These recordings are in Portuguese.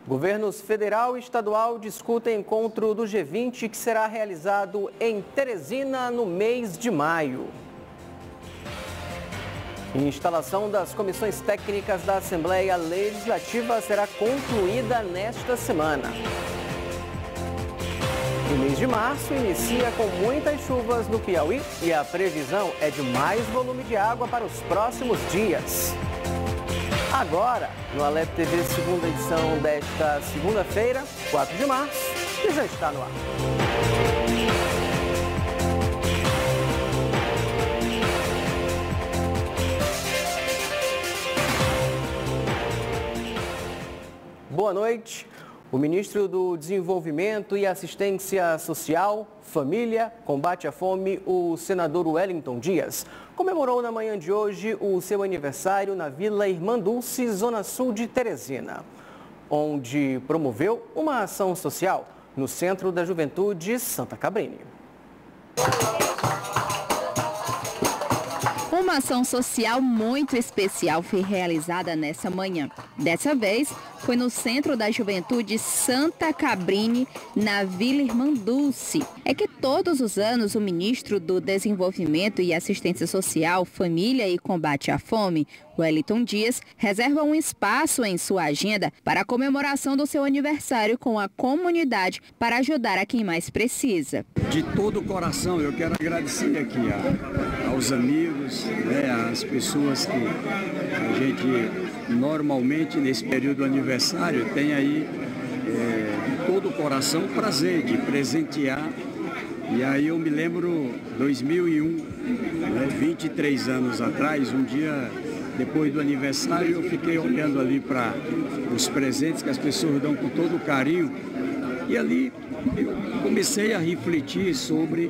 Governos federal e estadual discutem encontro do G20 que será realizado em Teresina no mês de maio. A instalação das comissões técnicas da Assembleia Legislativa será concluída nesta semana. O mês de março inicia com muitas chuvas no Piauí e a previsão é de mais volume de água para os próximos dias. Agora, no Alep TV, segunda edição desta segunda-feira, 4 de março, que já está no ar. Boa noite. O ministro do Desenvolvimento e Assistência Social, Família, Combate à Fome, o senador Wellington Dias, comemorou na manhã de hoje o seu aniversário na Vila Irmã Dulce, zona sul de Teresina, onde promoveu uma ação social no Centro da Juventude Santa Cabrini. Uma ação social muito especial foi realizada nessa manhã. Dessa vez, foi no Centro da Juventude Santa Cabrini, na Vila Irmã Dulce. É que todos os anos o ministro do Desenvolvimento e Assistência Social, Família e Combate à Fome, Wellington Dias, reserva um espaço em sua agenda para a comemoração do seu aniversário com a comunidade para ajudar a quem mais precisa. De todo o coração, eu quero agradecer aqui aos amigos, às pessoas que a gente normalmente nesse período do aniversário tem aí de todo o coração o prazer de presentear. E aí eu me lembro 2001, 23 anos atrás, um dia depois do aniversário eu fiquei olhando ali para os presentes que as pessoas dão com todo carinho e ali eu comecei a refletir sobre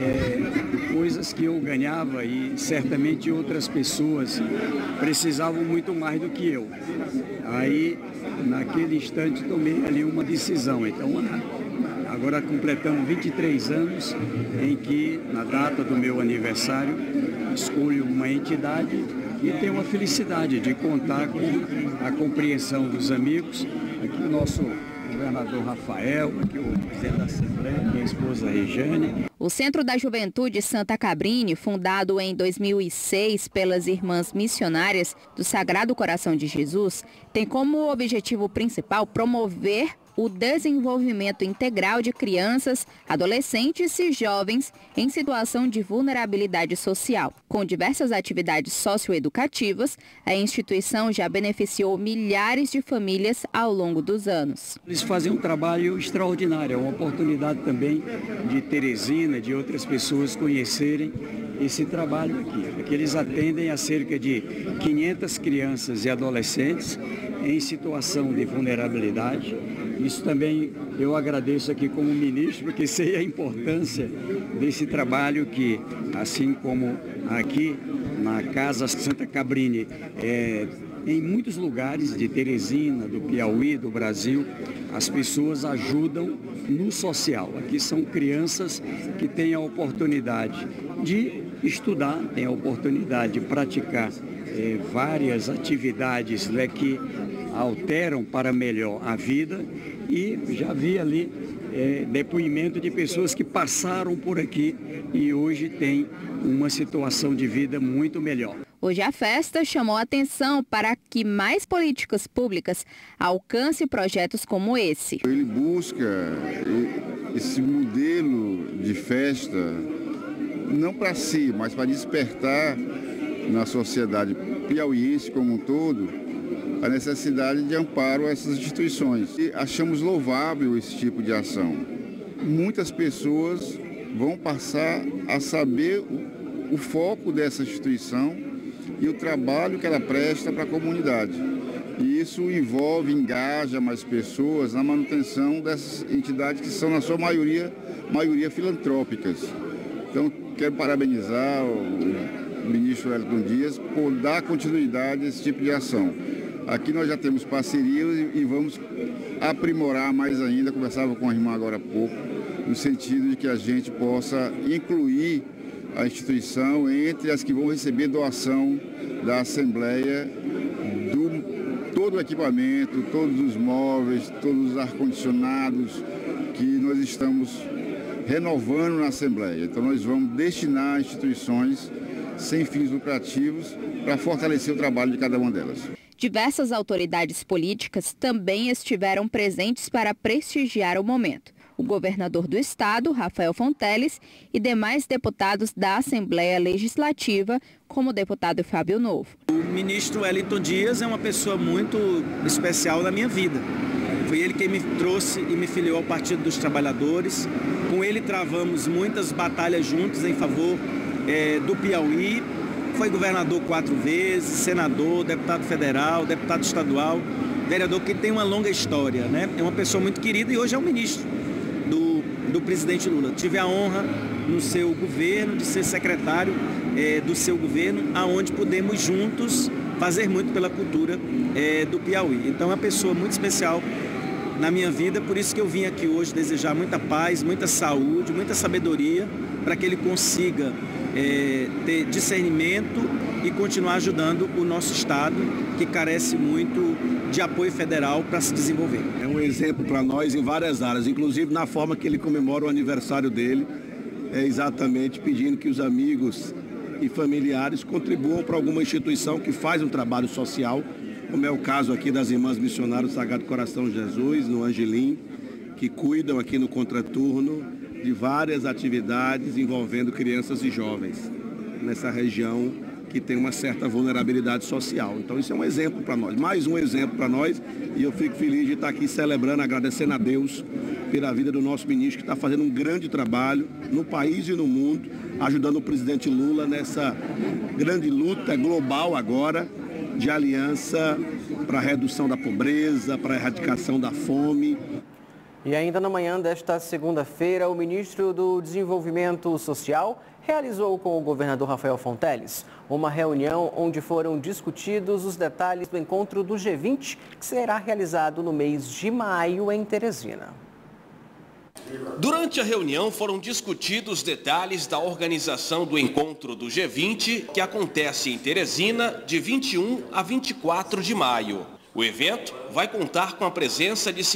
coisas que eu ganhava e certamente outras pessoas precisavam muito mais do que eu. Aí, naquele instante, tomei ali uma decisão. Então, agora completamos 23 anos em que, na data do meu aniversário, escolho uma entidade e tenho a felicidade de contar com a compreensão dos amigos. Aqui o nosso governador Rafael, aqui o presidente da Assembleia, minha esposa Rejane. O Centro da Juventude Santa Cabrini, fundado em 2006 pelas Irmãs Missionárias do Sagrado Coração de Jesus, tem como objetivo principal promover o desenvolvimento integral de crianças, adolescentes e jovens em situação de vulnerabilidade social. Com diversas atividades socioeducativas, a instituição já beneficiou milhares de famílias ao longo dos anos. Eles fazem um trabalho extraordinário, é uma oportunidade também de Teresina, de outras pessoas conhecerem esse trabalho aqui. Aqui eles atendem a cerca de 500 crianças e adolescentes em situação de vulnerabilidade. Isso também eu agradeço aqui como ministro, porque sei a importância desse trabalho que, assim como aqui na Casa Santa Cabrini, em muitos lugares de Teresina, do Piauí, do Brasil, as pessoas ajudam no social. Aqui são crianças que têm a oportunidade de estudar, têm a oportunidade de praticar várias atividades que alteram para melhor a vida, e já vi ali depoimento de pessoas que passaram por aqui e hoje têm uma situação de vida muito melhor. Hoje a festa chamou a atenção para que mais políticas públicas alcancem projetos como esse. Ele busca esse modelo de festa não para si, mas para despertar na sociedade piauiense como um todo a necessidade de amparo a essas instituições. E achamos louvável esse tipo de ação. Muitas pessoas vão passar a saber o foco dessa instituição e o trabalho que ela presta para a comunidade. E isso envolve, engaja mais pessoas na manutenção dessas entidades que são, na sua maioria filantrópicas. Então, quero parabenizar o ministro Wellington Dias por dar continuidade a esse tipo de ação. Aqui nós já temos parcerias e vamos aprimorar mais ainda. Conversava com a irmã agora há pouco, no sentido de que a gente possa incluir a instituição entre as que vão receber doação da Assembleia todo o equipamento, todos os móveis, todos os ar-condicionados que nós estamos renovando na Assembleia. Então nós vamos destinar a instituições sem fins lucrativos para fortalecer o trabalho de cada uma delas. Diversas autoridades políticas também estiveram presentes para prestigiar o momento. O governador do estado, Rafael Fonteles, e demais deputados da Assembleia Legislativa, como o deputado Fábio Novo. O ministro Wellington Dias é uma pessoa muito especial na minha vida. Foi ele quem me trouxe e me filiou ao Partido dos Trabalhadores. Com ele travamos muitas batalhas juntos em favor do Piauí. Foi governador 4 vezes, senador, deputado federal, deputado estadual, vereador que tem uma longa história, né? É uma pessoa muito querida e hoje é o ministro do presidente Lula. Tive a honra no seu governo de ser secretário do seu governo, aonde podemos juntos fazer muito pela cultura do Piauí. Então é uma pessoa muito especial na minha vida, por isso que eu vim aqui hoje desejar muita paz, muita saúde, muita sabedoria, para que ele consiga ter discernimento e continuar ajudando o nosso estado, que carece muito de apoio federal para se desenvolver. É um exemplo para nós em várias áreas, inclusive na forma que ele comemora o aniversário dele, exatamente pedindo que os amigos e familiares contribuam para alguma instituição que faz um trabalho social, como é o caso aqui das Irmãs Missionárias do Sagrado Coração de Jesus, no Angelim, que cuidam aqui no contraturno de várias atividades envolvendo crianças e jovens nessa região que tem uma certa vulnerabilidade social. Então isso é um exemplo para nós, mais um exemplo para nós, e eu fico feliz de estar aqui celebrando, agradecendo a Deus pela vida do nosso ministro, que está fazendo um grande trabalho no país e no mundo, ajudando o presidente Lula nessa grande luta global agora de aliança para a redução da pobreza, para a erradicação da fome. E ainda na manhã desta segunda-feira, o ministro do Desenvolvimento Social realizou com o governador Rafael Fonteles uma reunião onde foram discutidos os detalhes do encontro do G20, que será realizado no mês de maio em Teresina. Durante a reunião foram discutidos detalhes da organização do encontro do G20, que acontece em Teresina de 21 a 24 de maio. O evento vai contar com a presença de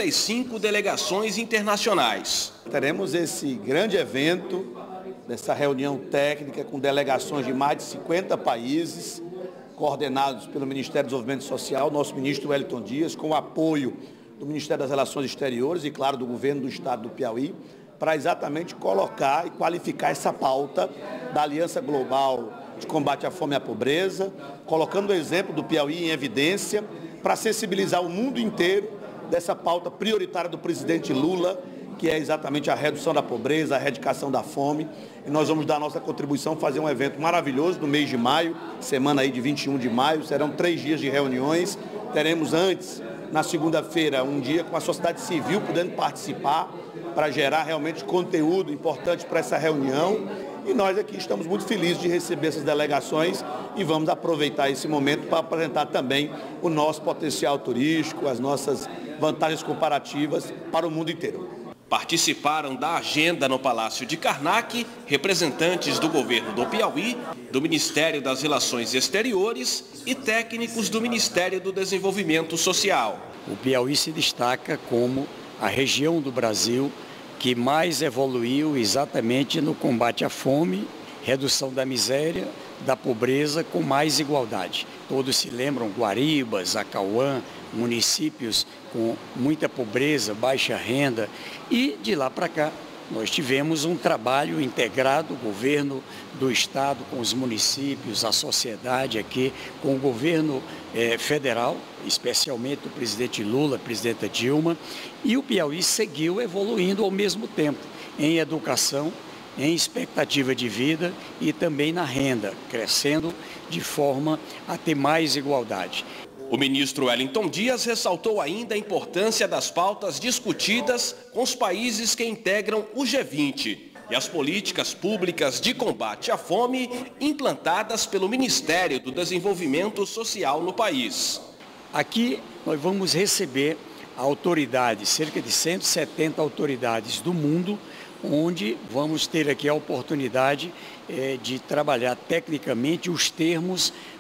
55 delegações internacionais. Teremos esse grande evento, essa reunião técnica com delegações de mais de 50 países, coordenados pelo Ministério do Desenvolvimento Social, nosso ministro Wellington Dias, com o apoio do Ministério das Relações Exteriores e, claro, do governo do estado do Piauí, para exatamente colocar e qualificar essa pauta da Aliança Global de Combate à Fome e à Pobreza, colocando o exemplo do Piauí em evidência para sensibilizar o mundo inteiro dessa pauta prioritária do presidente Lula, que é exatamente a redução da pobreza, a erradicação da fome. E nós vamos dar a nossa contribuição, fazer um evento maravilhoso no mês de maio, semana aí de 21 de maio, serão 3 dias de reuniões. Teremos antes, na segunda-feira, um dia com a sociedade civil podendo participar para gerar realmente conteúdo importante para essa reunião. E nós aqui estamos muito felizes de receber essas delegações e vamos aproveitar esse momento para apresentar também o nosso potencial turístico, as nossas vantagens comparativas para o mundo inteiro. Participaram da agenda no Palácio de Karnak representantes do governo do Piauí, do Ministério das Relações Exteriores e técnicos do Ministério do Desenvolvimento Social. O Piauí se destaca como a região do Brasil que mais evoluiu exatamente no combate à fome, redução da miséria, da pobreza com mais igualdade. Todos se lembram Guaribas, Acauã, municípios com muita pobreza, baixa renda, e de lá para cá nós tivemos um trabalho integrado, o governo do estado com os municípios, a sociedade aqui, com o governo federal, especialmente o presidente Lula, a presidenta Dilma, e o Piauí seguiu evoluindo ao mesmo tempo em educação, em expectativa de vida e também na renda, crescendo de forma a ter mais igualdade. O ministro Wellington Dias ressaltou ainda a importância das pautas discutidas com os países que integram o G20 e as políticas públicas de combate à fome implantadas pelo Ministério do Desenvolvimento Social no país. Aqui nós vamos receber autoridades, cerca de 170 autoridades do mundo, onde vamos ter aqui a oportunidade de trabalhar tecnicamente os termos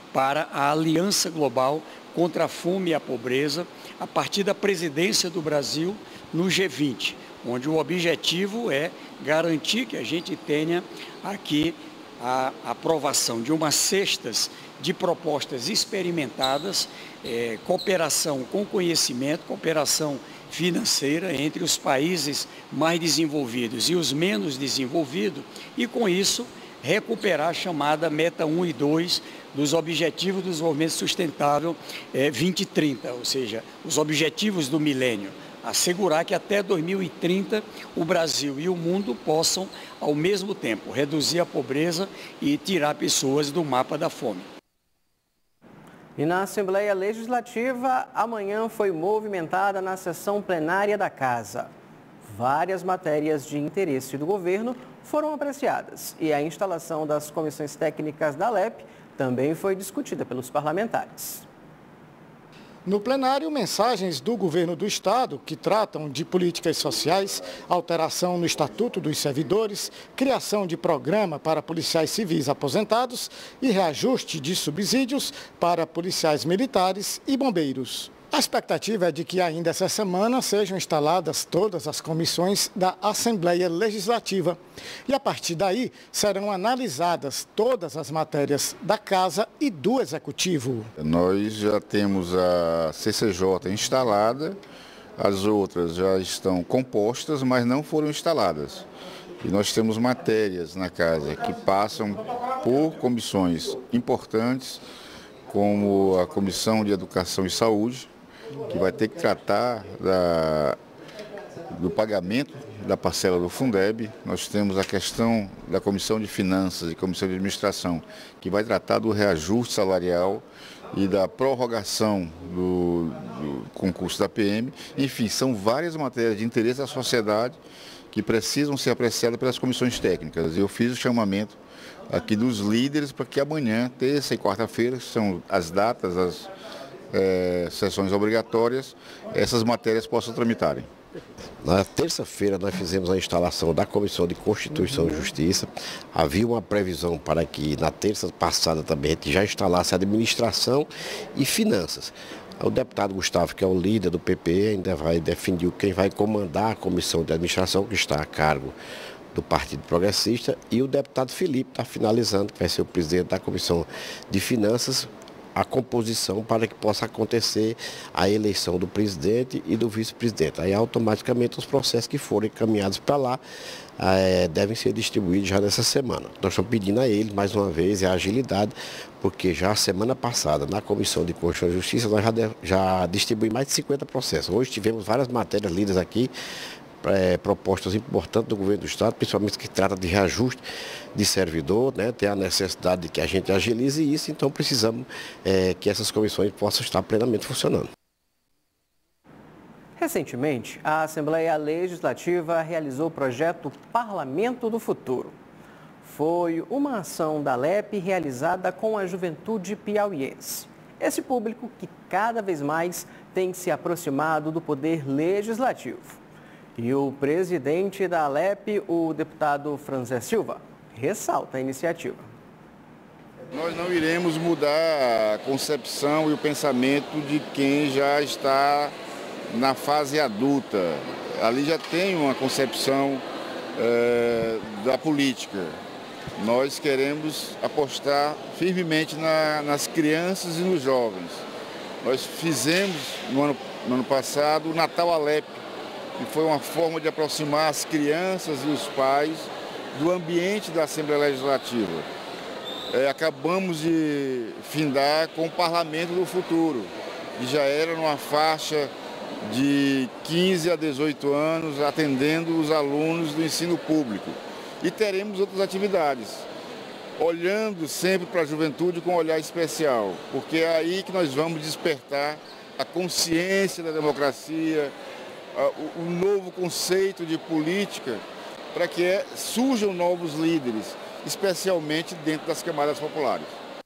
para a Aliança Global contra a Fome e a Pobreza, a partir da presidência do Brasil no G20, onde o objetivo é garantir que a gente tenha aqui a aprovação de umas cestas de propostas experimentadas, cooperação com conhecimento, cooperação financeira entre os países mais desenvolvidos e os menos desenvolvidos, e com isso recuperar a chamada meta 1 e 2 dos Objetivos do Desenvolvimento Sustentável 2030, ou seja, os objetivos do milênio. Assegurar que até 2030 o Brasil e o mundo possam, ao mesmo tempo, reduzir a pobreza e tirar pessoas do mapa da fome. E na Assembleia Legislativa, amanhã foi movimentada na sessão plenária da Casa. Várias matérias de interesse do governo foram apreciadas e a instalação das comissões técnicas da ALEP também foi discutida pelos parlamentares. No plenário, mensagens do governo do Estado que tratam de políticas sociais, alteração no Estatuto dos Servidores, criação de programa para policiais civis aposentados e reajuste de subsídios para policiais militares e bombeiros. A expectativa é de que ainda essa semana sejam instaladas todas as comissões da Assembleia Legislativa. E a partir daí serão analisadas todas as matérias da Casa e do Executivo. Nós já temos a CCJ instalada, as outras já estão compostas, mas não foram instaladas. E nós temos matérias na Casa que passam por comissões importantes, como a Comissão de Educação e Saúde, que vai ter que tratar do pagamento da parcela do Fundeb. Nós temos a questão da Comissão de Finanças e Comissão de Administração, que vai tratar do reajuste salarial e da prorrogação do concurso da PM. Enfim, são várias matérias de interesse da sociedade que precisam ser apreciadas pelas comissões técnicas. Eu fiz o chamamento aqui dos líderes para que amanhã, terça e quarta-feira, são as datas, as sessões obrigatórias, essas matérias possam tramitarem. Na terça-feira nós fizemos a instalação da Comissão de Constituição e Justiça. Havia uma previsão para que na terça passada também a gente já instalasse Administração e Finanças. O deputado Gustavo, que é o líder do PP, ainda vai definir quem vai comandar a Comissão de Administração, que está a cargo do Partido Progressista, e o deputado Felipe está finalizando, que vai ser o presidente da Comissão de Finanças, a composição para que possa acontecer a eleição do presidente e do vice-presidente. Aí automaticamente os processos que forem encaminhados para lá devem ser distribuídos já nessa semana. Nós estamos pedindo a ele, mais uma vez, a agilidade, porque já a semana passada, na Comissão de Constituição e Justiça, nós já distribuímos mais de 50 processos. Hoje tivemos várias matérias lidas aqui, propostas importantes do governo do Estado, principalmente que trata de reajuste de servidor, né? Tem a necessidade de que a gente agilize isso, então precisamos que essas comissões possam estar plenamente funcionando. Recentemente, a Assembleia Legislativa realizou o projeto Parlamento do Futuro. Foi uma ação da ALEP realizada com a juventude piauiense. Esse público que cada vez mais tem se aproximado do poder legislativo. E o presidente da ALEP, o deputado Franzé Silva, ressalta a iniciativa. Nós não iremos mudar a concepção e o pensamento de quem já está na fase adulta. Ali já tem uma concepção da política. Nós queremos apostar firmemente nas crianças e nos jovens. Nós fizemos no ano passado o Natal ALEP, que foi uma forma de aproximar as crianças e os pais do ambiente da Assembleia Legislativa. Acabamos de findar com o Parlamento do Futuro, que já era numa faixa de 15 a 18 anos, atendendo os alunos do ensino público. E teremos outras atividades, olhando sempre para a juventude com um olhar especial, porque é aí que nós vamos despertar a consciência da democracia, o novo conceito de política, para que surjam novos líderes, especialmente dentro das camadas populares.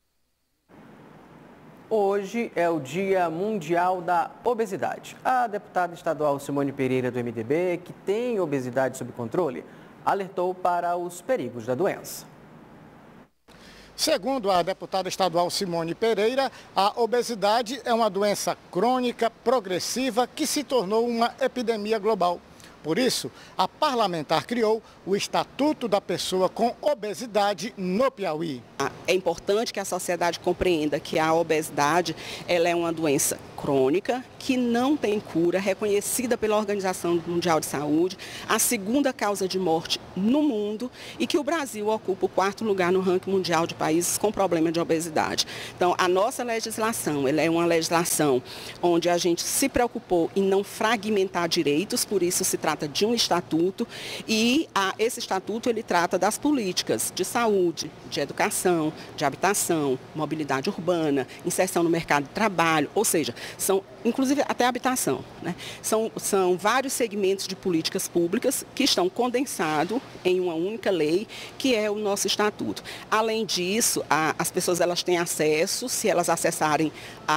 Hoje é o Dia Mundial da Obesidade. A deputada estadual Simone Pereira, do MDB, que tem obesidade sob controle, alertou para os perigos da doença. Segundo a deputada estadual Simone Pereira, a obesidade é uma doença crônica, progressiva, que se tornou uma epidemia global. Por isso, a parlamentar criou o Estatuto da Pessoa com Obesidade no Piauí. É importante que a sociedade compreenda que a obesidade ela é uma doença crônica que não tem cura, reconhecida pela Organização Mundial de Saúde, a segunda causa de morte no mundo e que o Brasil ocupa o 4º lugar no ranking mundial de países com problema de obesidade. Então, a nossa legislação, ela é uma legislação onde a gente se preocupou em não fragmentar direitos, por isso se trata de um estatuto e esse estatuto ele trata das políticas de saúde, de educação, de habitação, mobilidade urbana, inserção no mercado de trabalho, ou seja, são inclusive até habitação, né? São vários segmentos de políticas públicas que estão condensados em uma única lei, que é o nosso estatuto. Além disso, as pessoas elas têm acesso, se elas acessarem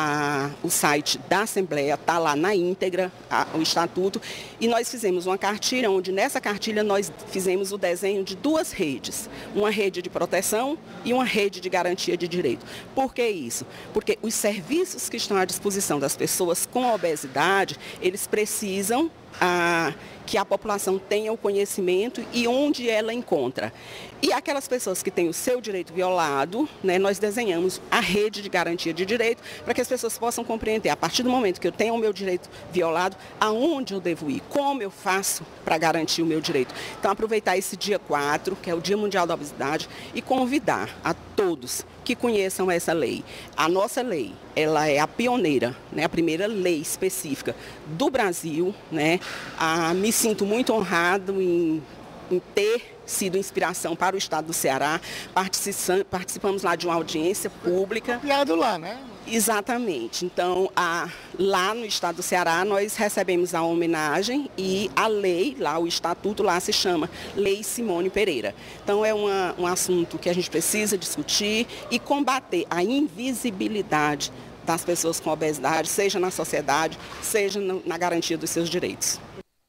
o site da Assembleia, está lá na íntegra o estatuto, e nós fizemos uma cartilha, onde nessa cartilha nós fizemos o desenho de 2 redes, uma rede de proteção e uma rede de garantia de direito. Por que isso? Porque os serviços que estão à disposição das pessoas com obesidade, eles precisam que a população tenha o conhecimento e onde ela encontra. E aquelas pessoas que têm o seu direito violado, né, nós desenhamos a rede de garantia de direito para que as pessoas possam compreender, a partir do momento que eu tenho o meu direito violado, aonde eu devo ir, como eu faço para garantir o meu direito. Então, aproveitar esse dia 4, que é o Dia Mundial da Obesidade, e convidar a todos que conheçam essa lei. A nossa lei, ela é a pioneira, né, a primeira lei específica do Brasil, né? Me sinto muito honrado em ter sido inspiração para o estado do Ceará. Participamos lá de uma audiência pública. Copiado lá, né? Exatamente. Então, lá no estado do Ceará, nós recebemos a homenagem e a lei, lá o estatuto, lá se chama Lei Simone Pereira. Então, é um assunto que a gente precisa discutir e combater a invisibilidade das pessoas com obesidade, seja na sociedade, seja na garantia dos seus direitos.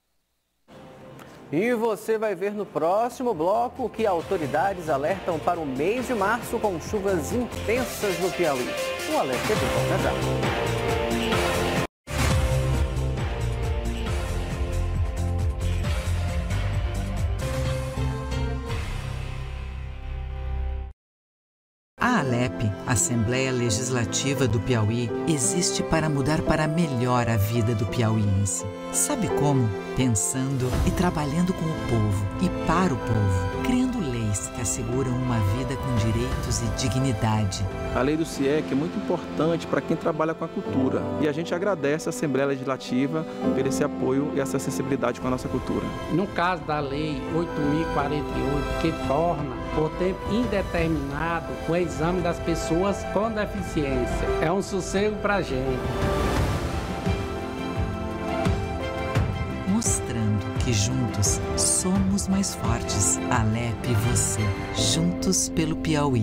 E você vai ver no próximo bloco que autoridades alertam para o mês de março com chuvas intensas no Piauí. O alerta é de volta já. A ALEP, Assembleia Legislativa do Piauí, existe para mudar para melhor a vida do piauiense. Sabe como? Pensando e trabalhando com o povo e para o povo, criando leis que asseguram uma vida com direitos e dignidade. A lei do CIEC é muito importante para quem trabalha com a cultura e a gente agradece à Assembleia Legislativa por esse apoio e essa sensibilidade com a nossa cultura. No caso da Lei 8.048, que torna por tempo indeterminado o exame das pessoas com deficiência, é um sossego para a gente. Mostrando que juntos somos mais fortes. ALEP e você, juntos pelo Piauí.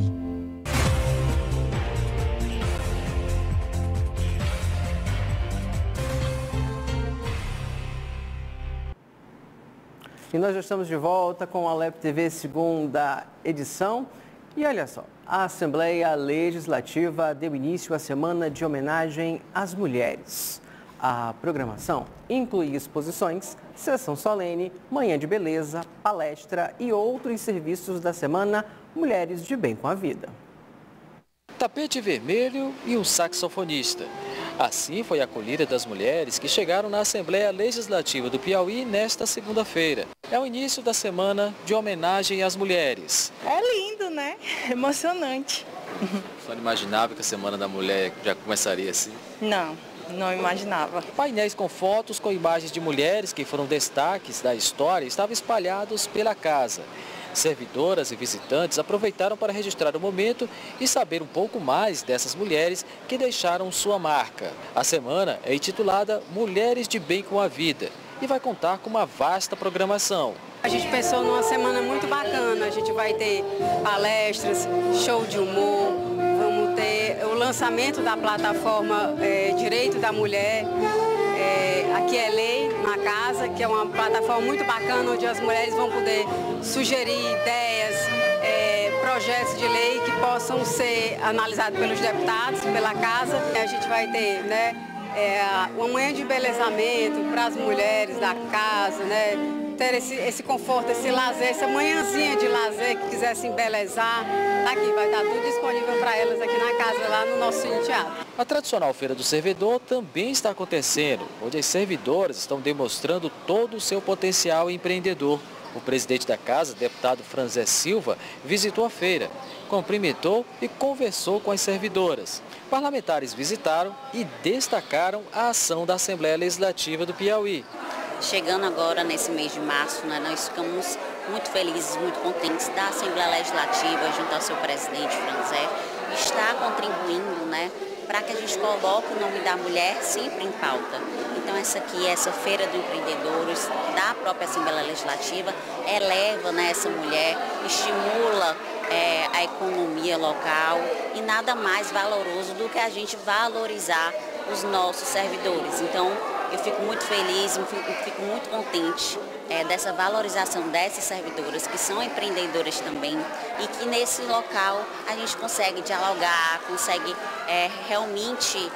E nós já estamos de volta com a ALEP TV segunda edição. E olha só, a Assembleia Legislativa deu início à semana de homenagem às mulheres. A programação inclui exposições, sessão solene, manhã de beleza, palestra e outros serviços da semana Mulheres de Bem com a Vida. Tapete vermelho e um saxofonista. Assim foi a acolhida das mulheres que chegaram na Assembleia Legislativa do Piauí nesta segunda-feira. É o início da semana de homenagem às mulheres. É lindo, né? Emocionante. Você não imaginava que a Semana da Mulher já começaria assim? Não imaginava. Painéis com fotos com imagens de mulheres que foram destaques da história estavam espalhados pela casa. Servidoras e visitantes aproveitaram para registrar o momento e saber um pouco mais dessas mulheres que deixaram sua marca. A semana é intitulada Mulheres de Bem com a Vida e vai contar com uma vasta programação. A gente pensou numa semana muito bacana, a gente vai ter palestras, show de humor, vamos ter o lançamento da plataforma Direito da Mulher, Aqui é Lei na Casa, que é uma plataforma muito bacana, onde as mulheres vão poder sugerir ideias, projetos de lei que possam ser analisados pelos deputados, pela casa. A gente vai ter, né, uma manhã de embelezamento para as mulheres da casa, né, ter esse conforto, esse lazer, essa manhãzinha de lazer que quiser se embelezar. Aqui vai estar tudo disponível para elas aqui na casa, lá no nosso Cine Teatro. A tradicional Feira do Servidor também está acontecendo, onde as servidoras estão demonstrando todo o seu potencial empreendedor. O presidente da casa, deputado Franzé Silva, visitou a feira, cumprimentou e conversou com as servidoras. Parlamentares visitaram e destacaram a ação da Assembleia Legislativa do Piauí. Chegando agora nesse mês de março, né, nós ficamos muito felizes, muito contentes da Assembleia Legislativa, junto ao seu presidente Franzé, está contribuindo, né, para que a gente coloque o nome da mulher sempre em pauta. Então essa Feira do Empreendedores da própria Assembleia Legislativa eleva, né, essa mulher, estimula a economia local e nada mais valoroso do que a gente valorizar os nossos servidores. Então eu fico muito feliz, fico muito contente dessa valorização dessas servidoras que são empreendedoras também e que nesse local a gente consegue dialogar, consegue realmente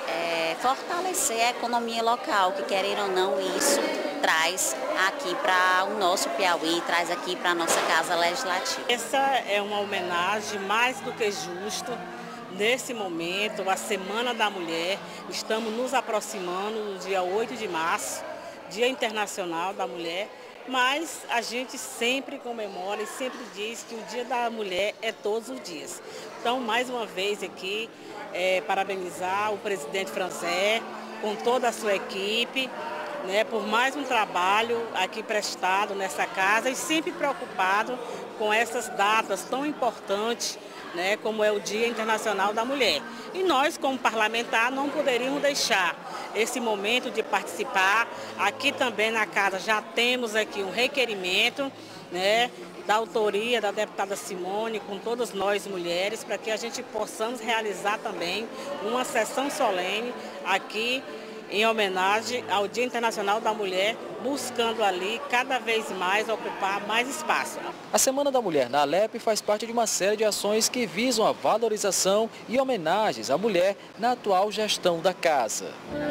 fortalecer a economia local, que querer ou não isso traz aqui para o nosso Piauí, traz aqui para a nossa Casa Legislativa. Essa é uma homenagem mais do que justa. Nesse momento, a Semana da Mulher, estamos nos aproximando do dia 8 de março, Dia Internacional da Mulher, mas a gente sempre comemora e sempre diz que o Dia da Mulher é todos os dias. Então, mais uma vez aqui, parabenizar o presidente Franzé, com toda a sua equipe, né, por mais um trabalho aqui prestado nessa casa e sempre preocupado com essas datas tão importantes, né, como é o Dia Internacional da Mulher. E nós, como parlamentar, não poderíamos deixar esse momento de participar. Aqui também na casa já temos aqui um requerimento, né, da autoria da deputada Simone, com todas nós mulheres, para que a gente possamos realizar também uma sessão solene aqui em homenagem ao Dia Internacional da Mulher, buscando ali cada vez mais ocupar mais espaço. A Semana da Mulher na Alep faz parte de uma série de ações que visam a valorização e homenagens à mulher na atual gestão da casa.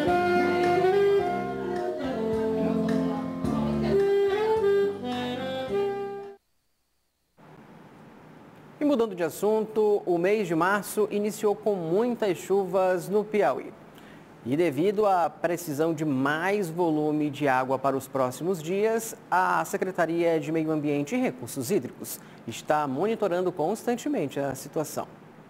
E mudando de assunto, o mês de março iniciou com muitas chuvas no Piauí. E devido à precisão de mais volume de água para os próximos dias, a Secretaria de Meio Ambiente e Recursos Hídricos está monitorando constantemente a situação.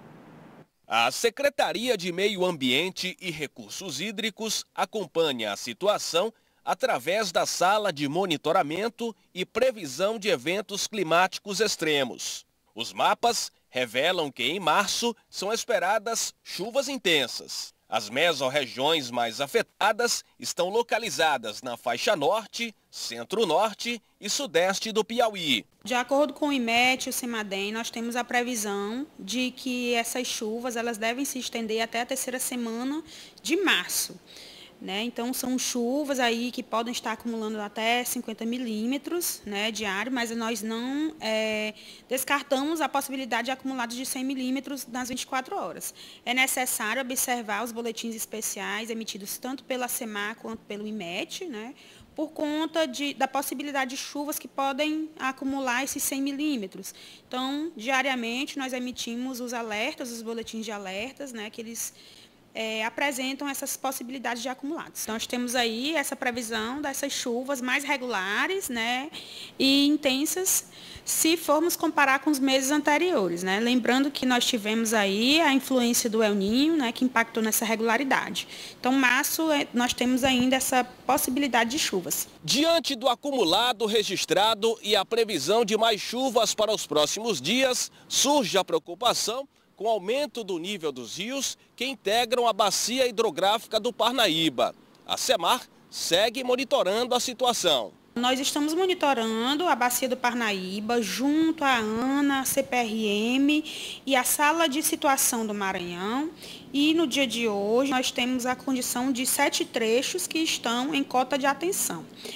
A Secretaria de Meio Ambiente e Recursos Hídricos acompanha a situação através da Sala de Monitoramento e Previsão de Eventos Climáticos Extremos. Os mapas revelam que em março são esperadas chuvas intensas. As mesorregiões mais afetadas estão localizadas na faixa norte, centro-norte e sudeste do Piauí. De acordo com o IMET e o CEMADEM, nós temos a previsão de que essas chuvas elas devem se estender até a terceira semana de março. Né? Então, são chuvas aí que podem estar acumulando até 50 milímetros, né, diário, mas nós não descartamos a possibilidade de acumulados de 100 milímetros nas 24 horas. É necessário observar os boletins especiais emitidos tanto pela SEMAR quanto pelo IMET, né, por conta da possibilidade de chuvas que podem acumular esses 100 milímetros. Então, diariamente, nós emitimos os alertas, os boletins de alertas, né, que eles apresentam essas possibilidades de acumulados. Nós temos aí essa previsão dessas chuvas mais regulares, né, e intensas, se formos comparar com os meses anteriores, né? Lembrando que nós tivemos aí a influência do El Niño, né, que impactou nessa regularidade. Então, março, nós temos ainda essa possibilidade de chuvas. Diante do acumulado registrado e a previsão de mais chuvas para os próximos dias, surge a preocupação com o aumento do nível dos rios que integram a bacia hidrográfica do Parnaíba. A SEMAR segue monitorando a situação. Nós estamos monitorando a bacia do Parnaíba junto à ANA, a CPRM e a Sala de Situação do Maranhão. E no dia de hoje nós temos a condição de 7 trechos que estão em cota de atenção.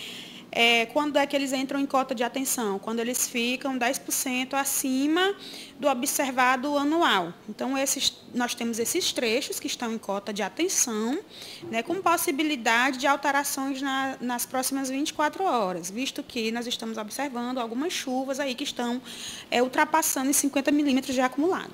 Quando é que eles entram em cota de atenção? Quando eles ficam 10% acima do observado anual. Então, nós temos esses trechos que estão em cota de atenção, né, com possibilidade de alterações nas próximas 24 horas, visto que nós estamos observando algumas chuvas aí que estão ultrapassando em 50 milímetros de acumulado.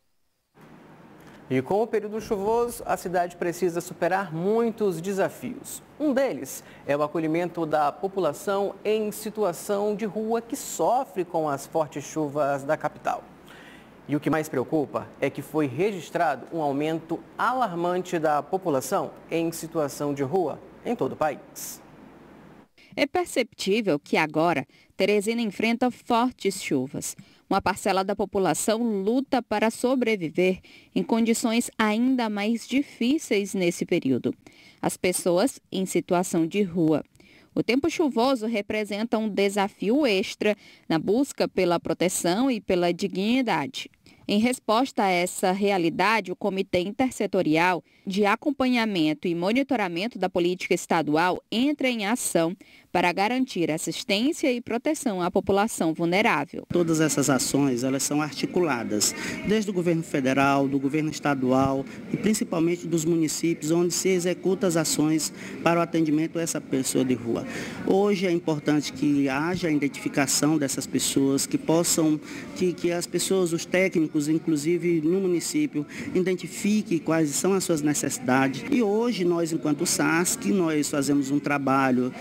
E com o período chuvoso, a cidade precisa superar muitos desafios. Um deles é o acolhimento da população em situação de rua que sofre com as fortes chuvas da capital. E o que mais preocupa é que foi registrado um aumento alarmante da população em situação de rua em todo o país. É perceptível que agora Teresina enfrenta fortes chuvas. Uma parcela da população luta para sobreviver em condições ainda mais difíceis nesse período. As pessoas em situação de rua. O tempo chuvoso representa um desafio extra na busca pela proteção e pela dignidade. Em resposta a essa realidade, o Comitê Intersetorial de Acompanhamento e Monitoramento da Política Estadual entra em ação para garantir assistência e proteção à população vulnerável. Todas essas ações, elas são articuladas desde o governo federal, do governo estadual e principalmente dos municípios, onde se executam as ações para o atendimento a essa pessoa de rua. Hoje é importante que haja a identificação dessas pessoas, que possam, que as pessoas, os técnicos, inclusive no município, identifiquem quais são as suas necessidades. E hoje nós, enquanto SASC, nós fazemos um trabalho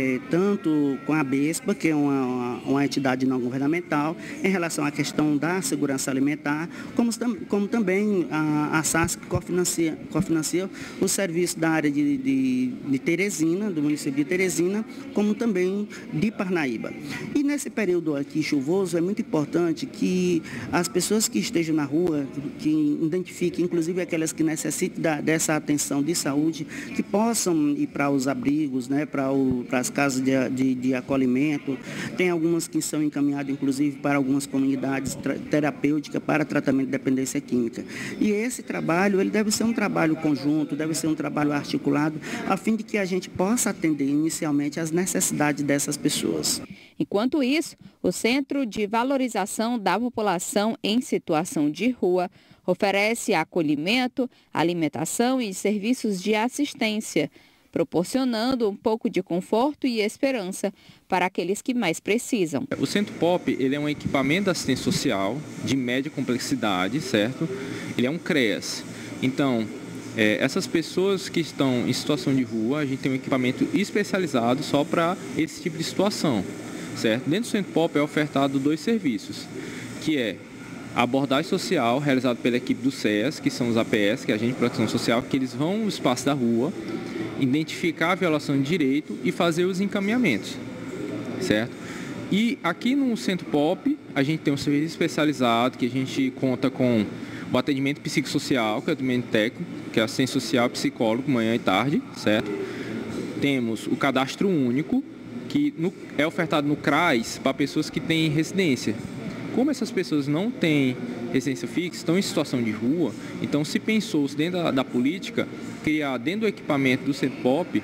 tanto com a BESPA, que é uma entidade não governamental, em relação à questão da segurança alimentar, como também a SASC cofinancia o serviço da área de Teresina, do município de Teresina, como também de Parnaíba. E nesse período aqui chuvoso, é muito importante que as pessoas que estejam na rua, que identifiquem, inclusive aquelas que necessitem dessa atenção de saúde, que possam ir para os abrigos, né, para as casas de acolhimento. Tem algumas que são encaminhadas, inclusive, para algumas comunidades terapêuticas para tratamento de dependência química. E esse trabalho, ele deve ser um trabalho conjunto, deve ser um trabalho articulado, a fim de que a gente possa atender inicialmente às necessidades dessas pessoas. Enquanto isso, o Centro de Valorização da População em Situação de Rua oferece acolhimento, alimentação e serviços de assistência, proporcionando um pouco de conforto e esperança para aqueles que mais precisam. O Centro POP, ele é um equipamento de assistência social de média complexidade, certo? Ele é um CREAS. Então, essas pessoas que estão em situação de rua, a gente tem um equipamento especializado só para esse tipo de situação, certo? Dentro do Centro POP é ofertado 2 serviços, que é a abordagem social realizada pela equipe do CEAS, que são os APS, que é a Agente de Proteção Social, que eles vão no espaço da rua, identificar a violação de direito e fazer os encaminhamentos, certo? E aqui no Centro POP, a gente tem um serviço especializado, que a gente conta com o atendimento psicossocial, que é o atendimento técnico, que é assistência social, psicólogo, manhã e tarde, certo? Temos o cadastro único, que é ofertado no CRAS para pessoas que têm residência. Como essas pessoas não têm residência fixa, estão em situação de rua, então se pensou dentro da política criar dentro do equipamento do Centro POP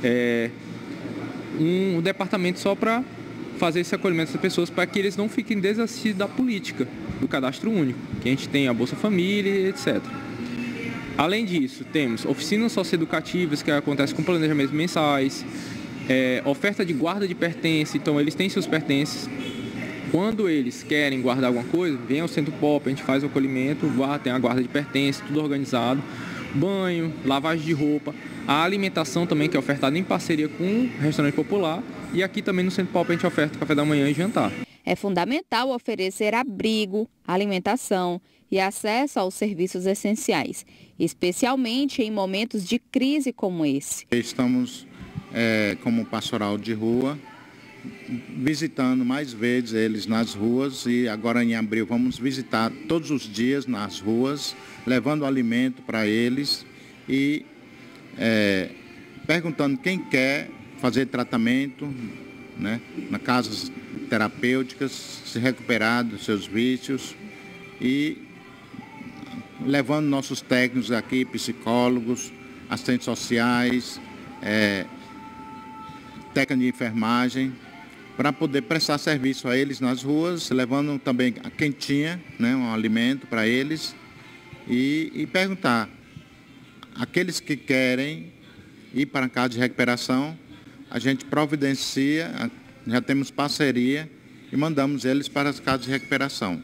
um departamento só para fazer esse acolhimento dessas pessoas, para que eles não fiquem desassistidos da política, do cadastro único, que a gente tem a Bolsa Família, etc. Além disso, temos oficinas socioeducativas que acontecem com planejamentos mensais, oferta de guarda de pertences, então eles têm seus pertences. Quando eles querem guardar alguma coisa, vem ao Centro POP, a gente faz o acolhimento, tem a guarda de pertences, tudo organizado, banho, lavagem de roupa, a alimentação também, que é ofertada em parceria com o restaurante popular, e aqui também no Centro POP a gente oferta café da manhã e jantar. É fundamental oferecer abrigo, alimentação e acesso aos serviços essenciais, especialmente em momentos de crise como esse. Estamos, como pastoral de rua, visitando mais vezes eles nas ruas, e agora em abril vamos visitar todos os dias nas ruas, levando alimento para eles e perguntando quem quer fazer tratamento, né, nas casas terapêuticas, se recuperar dos seus vícios, e levando nossos técnicos aqui, psicólogos, assistentes sociais, técnica de enfermagem, para poder prestar serviço a eles nas ruas, levando também a quentinha, né, um alimento para eles, e perguntar, aqueles que querem ir para a casa de recuperação, a gente providencia, já temos parceria e mandamos eles para as casas de recuperação.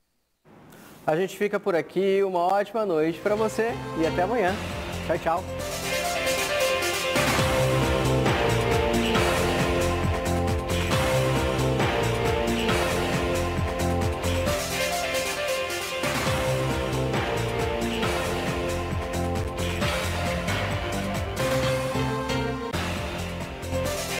A gente fica por aqui, uma ótima noite para você e até amanhã. Tchau, tchau.